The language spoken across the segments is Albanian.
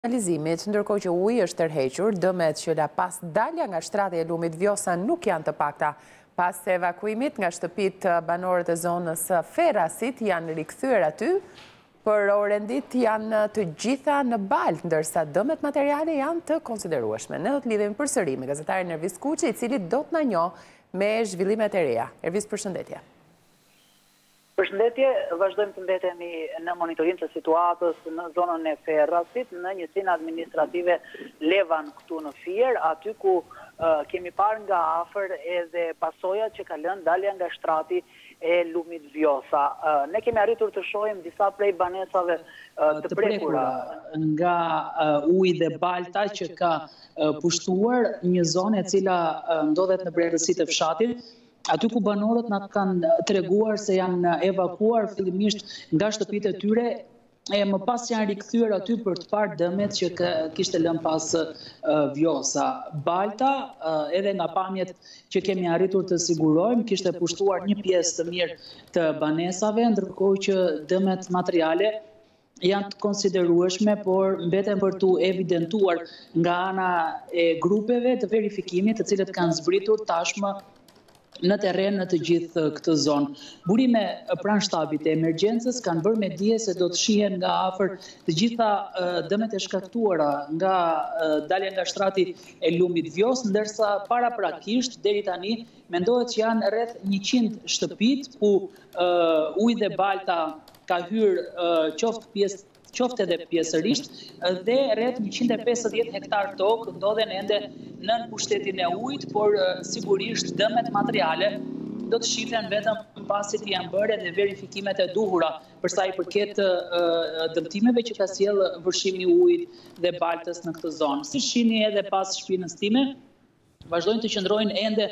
Analizimit, ndërkohë që uji është tërhequr, dëmet që la pas dalja nga shtrati e lumit Vjosa nuk janë të pakta. Pas të evakuimit nga shtëpit banorët e zonës Ferasit janë rikthyer aty, për orën ditë janë të gjitha në baltë, ndërsa dëmet materiale janë të konsiderueshme. Ne do të lidhemi përsëri me gazetarin Ervis Kuqi, i cili do të na njohë me zhvillimet e reja. Ervis, përshëndetje. Përshëndetje, vazhdojmë të mbetemi në monitorim të situatës në zonën e Ferrasit, në njësinë administrative Levan këtu në Fier, aty ku kemi parë nga afër edhe pasojat që ka lënë dalja nga shtrati e lumit Vjosa. Ne kemi arritur të shohim disa prej banesave të prekura nga uji dhe balta që ka pushtuar një zonë e cila ndodhet në brendësitë e fshatit. Aty ku banorët na kanë treguar se janë evakuar fillimisht nga shtëpitë e tyre, e më pas janë rikthyer aty për të parë dëmet që kishte lënë pas Vjosa. Balta, edhe nga pamjet që kemi arritur të sigurojmë, kishte pushtuar një pjesë të mirë të banesave, ndërkohë që dëmet materiale janë të konsiderueshme, por mbeten për të evidentuar nga ana e grupeve të verifikimit, të cilët kanë zbritur tashmë në terren në të gjithë këtë zonë. Burime pranë shtabit e emergjencës kanë bërë me dije se do të shihen nga afër të gjitha dëmet e shkaktuara nga dalja nga shtrati e lumit Vjos, ndërsa paraprakisht deri tani mendohet që janë rreth 100 shtëpit ku uji dhe balta ka hyrë qoftë edhe pjesërisht, dhe rreth 150 hektar tokë ndodhen ende nën pushtetin e ujit, por sigurisht dëmet materiale do të shihen vetëm pasi të janë bërë edhe verifikimet e duhura për sa i përket dëmtimeve që ka sjellë vërshimi i ujit dhe baltës në këtë zonë. Si shihni edhe pas shpinës time, vazhdojnë të qëndrojnë ende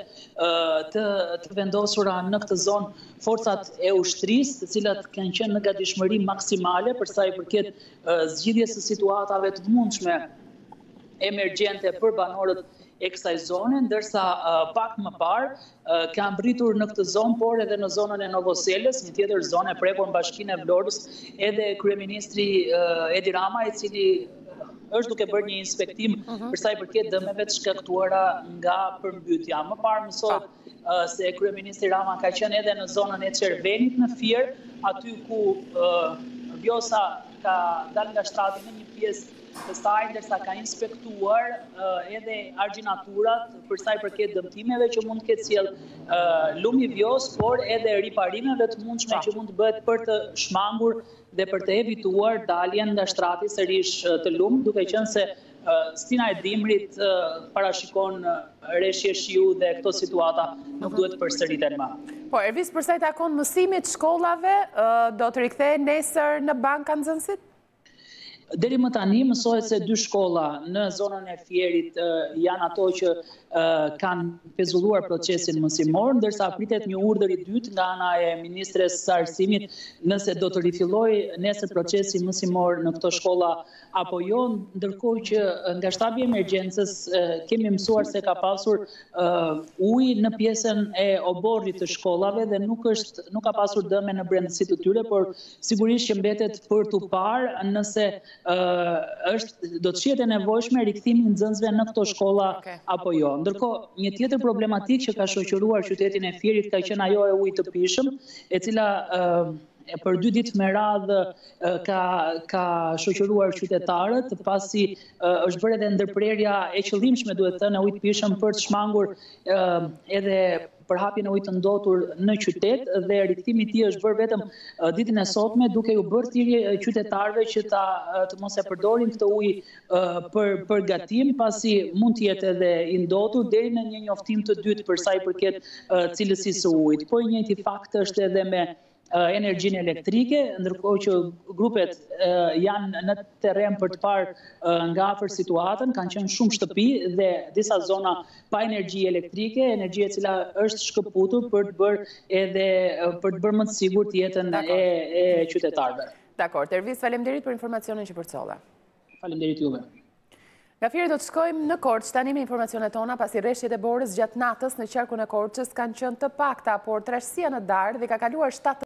të vendosura në këtë zonë forcat e ushtrisë, të cilat kanë qenë në gatishmëri maksimale për sa i përket zgjidhjes së situatave të mundshme emergjente për banorët e kësaj zone, ndërsa pak më parë kanë mbritur në këtë zonë, por edhe në zonën e Novoselës, një tjetër zonë e prekur në Bashkinë e Vlorës, edhe kryeministri Edi Rama, i cili është duke bërë një inspektim për sa i përket dëmeve të shkaktuara nga përmbytja. Më parë mësohet se kryeministri Rama ka qenë edhe në zonën e Çervenit në Fier, aty ku Vjosa ka dalë nga shtrati në një pjesë të saj, ndërsa ka inspektuar edhe argjinaturat për sa i përket dëmtimeve që mund të ketë sjellë lumi Vjos, por edhe riparimeve të mundshme që mund të bëhet për të shmangur dhe për të evituar daljen nga shtrati sërish të lumit, duke qenë se stina e dimrit parashikon rreshje shiu dhe këto situata nuk duhet të përsëriten më. Po, Ervis, përsa i takon mësimit shkollave, do të rikthehen nesër në banka nxënësit? Deri më tani mësohet se 2 shkolla në zonën e Fierit janë ato që kanë pezulluar procesin mësimor, ndërsa pritet një urdhër i dytë nga ana e ministres së arsimit nëse do të rifillojë nesër procesi mësimor në këto shkolla apo jo, ndërkohë që nga shtabi i emergjencës kemi mësuar se ka pasur ujë në pjesën e oborrit të shkollave dhe nuk ka pasur dëme në brendësitë të tyre, por sigurisht që mbetet për tu parë nëse do të shihet e nevojshme rikthimi i nxënësve në këto shkolla apo jo. Ndërkohë, një tjetër problematikë që ka shoqëruar qytetin e Fierit ka qenë ajo e ujit të pishëm, e cila për 2 ditë me radhë ka shoqëruar qytetarët, pasi është bërë edhe ndërprerja e qëllimshme, duhet thënë, e ujit pishëm për të shmangur edhe përhapjen e ujit të ndotur në qytet, dhe rikthimi i tij është bërë vetëm ditën e sotme, duke u bërë thirrje qytetarëve që të mos e përdorin këtë ujë për gatim, pasi mund të jetë edhe i ndotur deri në një njoftim të dytë për sa i përket cilësisë së ujit. Po i njëjti fakt është edhe me energjinë elektrike, ndërkohë që grupet janë në terren për të parë nga afër situatën, kanë qenë shumë shtëpi dhe disa zona pa energji elektrike, energji e cila është shkëputur për të bërë më të sigurt jetën e qytetarëve. Dakor, Ervis, faleminderit për informacionin që përcolla. Faleminderit juve. Nga Fieri do të shkojmë në Korçë tani me informacionet tona, pasi rreshjet e borës gjatë natës në qarkun e Korçës kanë qenë të pakta, por trashësia në darkë dhe ka kaluar 7